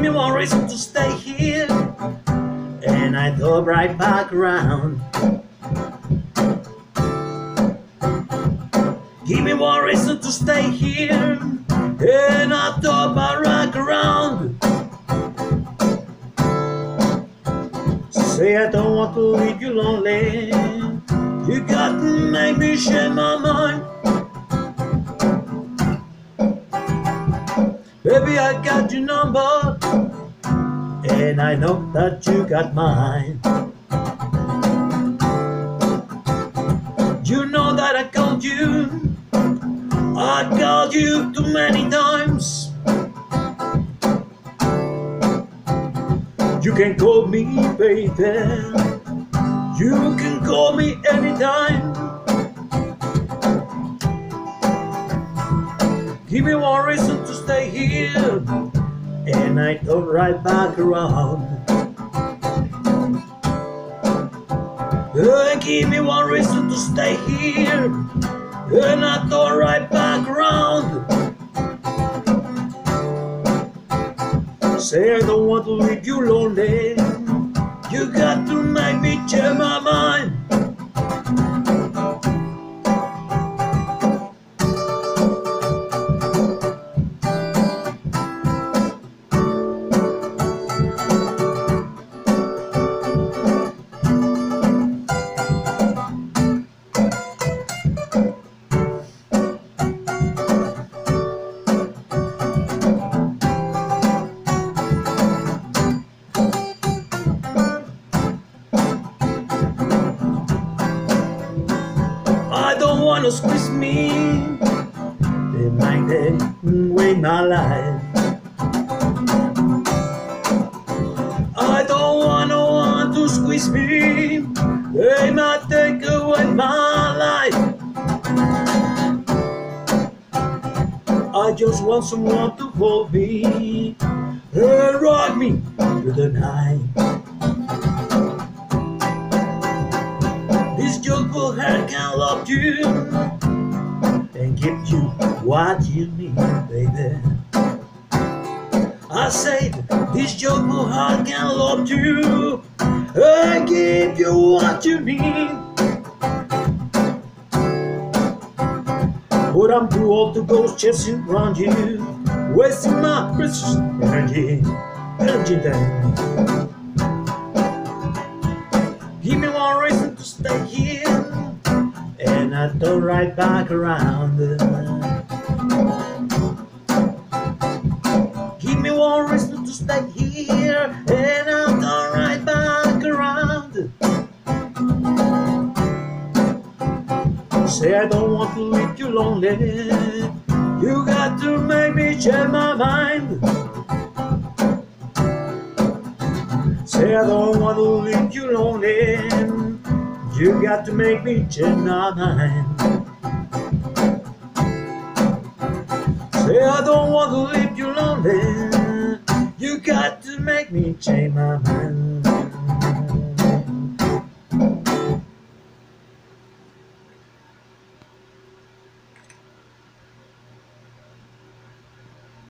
me one reason to stay here, and I thought right back around. Give me one reason to stay here, and I thought back around. Say I don't want to leave you lonely. You got to make me change my mind. Baby, I got your number, and I know that you got mine. You know that I called you too many times. You can call me, baby. You can call me anytime. Give me one reason to stay here, and I go right back around. Give me one reason to stay here, and I go right back around. Say I don't want to leave you lonely. You got to make me change my mind. I don't wanna squeeze me, they might take away my life. I don't want to squeeze me, they might take away my life. I just want someone to hold me and rock me through the night. This joyful heart can love you and give you what you need, baby. I said this joyful heart can love you and give you what you need. But I'm too old to go chasing around you, wasting my precious energy then. Give me one reason to stay here, and I go right back around. Give me one reason to stay here, and I'll go right back around. Say I don't want to leave you lonely. You got to make me change my mind. Say I don't want to leave you lonely. You got to make me change my mind. Say I don't want to leave you lonely. You got to make me change my mind.